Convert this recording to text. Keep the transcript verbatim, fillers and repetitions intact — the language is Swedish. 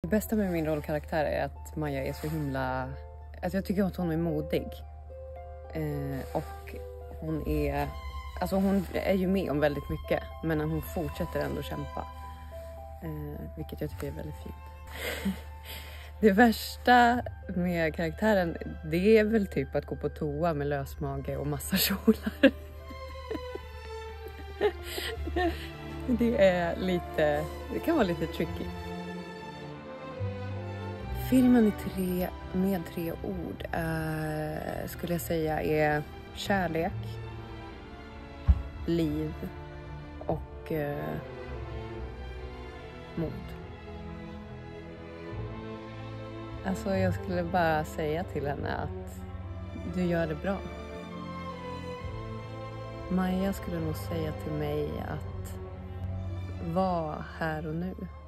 bästa med min rollkaraktär är att Maja är så himla... Alltså jag tycker att hon är modig. Eh, och hon är... Alltså hon är ju med om väldigt mycket. Men hon fortsätter ändå kämpa. Eh, vilket jag tycker är väldigt fint. Det värsta med karaktären, det är väl typ att gå på toa med lösmage och massa kjolar. Det är lite... Det kan vara lite tricky. Filmen i tre, med tre ord är, skulle jag säga är kärlek, liv och eh, mod. Alltså jag skulle bara säga till henne att du gör det bra. Maja skulle nog säga till mig att var här och nu.